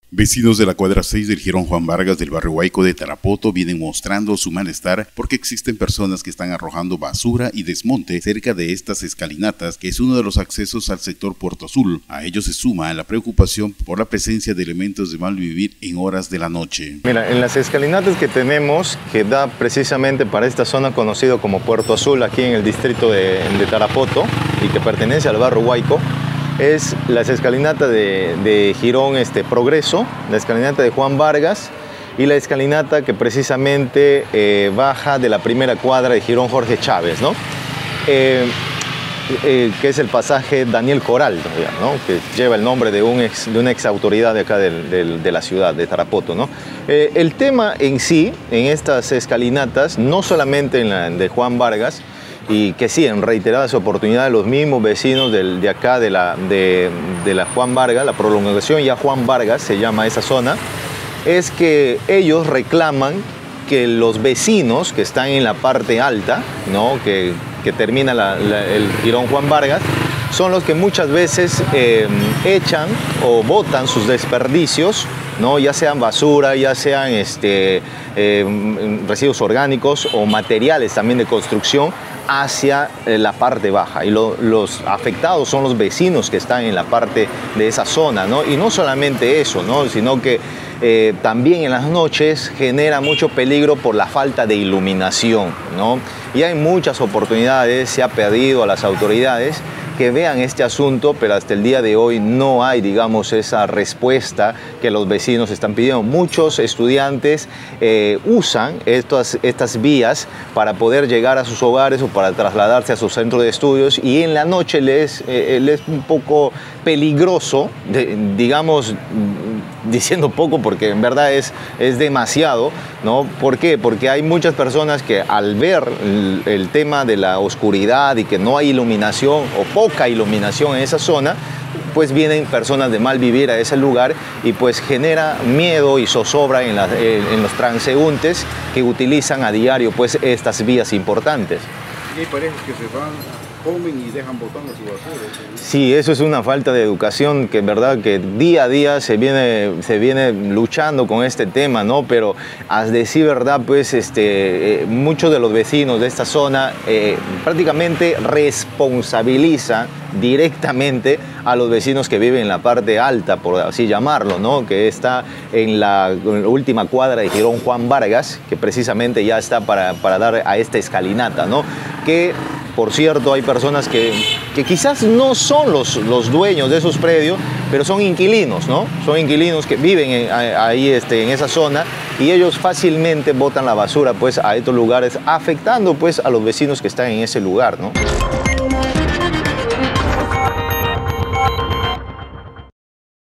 Vecinos de la cuadra 6 del Jirón Juan Vargas del barrio Huayco de Tarapoto vienen mostrando su malestar porque existen personas que están arrojando basura y desmonte cerca de estas escalinatas, que es uno de los accesos al sector Puerto Azul. A ello se suma la preocupación por la presencia de elementos de mal vivir en horas de la noche. Mira, en las escalinatas que tenemos, que da precisamente para esta zona conocido como Puerto Azul, aquí en el distrito de Tarapoto y que pertenece al barrio Huayco, es las escalinatas de Jirón Progreso, la escalinata de Juan Vargas y la escalinata que precisamente baja de la primera cuadra de Jirón Jorge Chávez, ¿no? Que es el pasaje Daniel Coral, ¿no? Que lleva el nombre de una ex autoridad de acá de la ciudad de Tarapoto, ¿no? El tema en sí, en estas escalinatas, no solamente en la de Juan Vargas, y que sí, en reiteradas oportunidades los mismos vecinos de acá de la Juan Vargas, la prolongación ya Juan Vargas se llama esa zona, es que ellos reclaman que los vecinos que están en la parte alta, ¿no? que termina el Jirón Juan Vargas, son los que muchas veces echan o botan sus desperdicios, ¿no? Ya sean basura, ya sean residuos orgánicos o materiales también de construcción hacia la parte baja, y los afectados son los vecinos que están en la parte de esa zona, ¿no? Y no solamente eso, ¿no? Sino que también en las noches genera mucho peligro por la falta de iluminación, ¿no? Y hay muchas oportunidades, se ha pedido a las autoridades que vean este asunto, pero hasta el día de hoy no hay, digamos, esa respuesta que los vecinos están pidiendo. Muchos estudiantes usan estas vías para poder llegar a sus hogares o para trasladarse a su centro de estudios, y en la noche les es un poco peligroso, digamos, diciendo poco porque en verdad es demasiado, ¿no? ¿Por qué? Porque hay muchas personas que al ver el tema de la oscuridad y que no hay iluminación o poca iluminación en esa zona, pues vienen personas de mal vivir a ese lugar y pues genera miedo y zozobra en los transeúntes que utilizan a diario pues estas vías importantes. Y hay parejas que se van, comen y dejan botando su basura. Sí, eso es una falta de educación que en verdad que día a día se viene luchando con este tema, ¿no? Pero a decir verdad, pues muchos de los vecinos de esta zona prácticamente responsabilizan directamente a los vecinos que viven en la parte alta, por así llamarlo, ¿no? Que está en la última cuadra de Jirón Juan Vargas, que precisamente ya está para dar a esta escalinata, ¿no? Que, por cierto, hay personas que quizás no son los dueños de esos predios, pero son inquilinos, ¿no? Son inquilinos que viven ahí en esa zona, y ellos fácilmente botan la basura pues a estos lugares, afectando pues a los vecinos que están en ese lugar, ¿no?